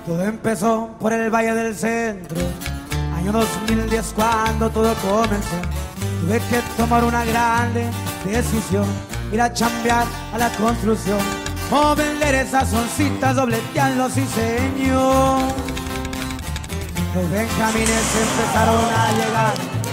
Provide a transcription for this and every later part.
Todo empezó por el Valle del Centro, año 2010 cuando todo comenzó. Tuve que tomar una grande decisión, ir a chambear a la construcción, o vender esas oncitas, dobletearlo, sí señor. Los benjamines empezaron a llegar.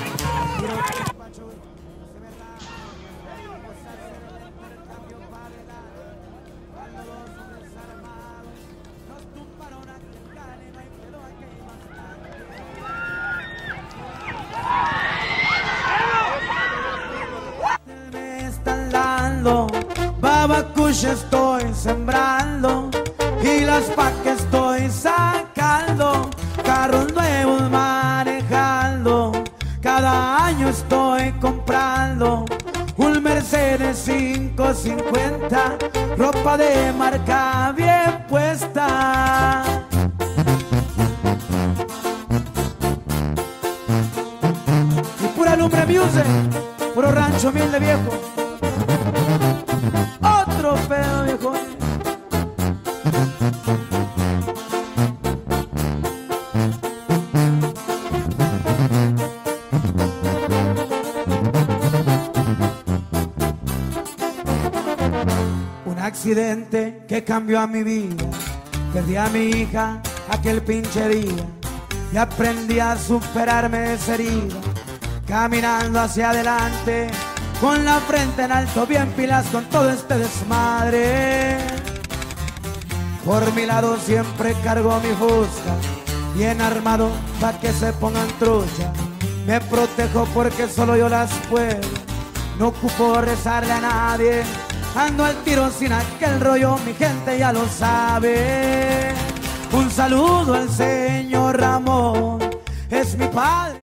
Me están dando, babacush estoy sembrando y las pacas estoy sacando, carros nuevos manejando, cada año estoy comprando un Mercedes 550, ropa de marca bien puesta. Y pura lumbre music, puro rancho humilde viejo. Otro pedo viejo. Un accidente que cambió a mi vida. Perdí a mi hija aquel pinche día y aprendí a superarme de esa herida, caminando hacia adelante con la frente en alto, bien pilas con todo este desmadre. Por mi lado siempre cargo mi fusca, bien armado pa' que se pongan trucha. Me protejo porque solo yo las puedo, no ocupo rezarle a nadie. Ando al tiro sin aquel rollo, mi gente ya lo sabe. Un saludo al señor Ramón, es mi padre.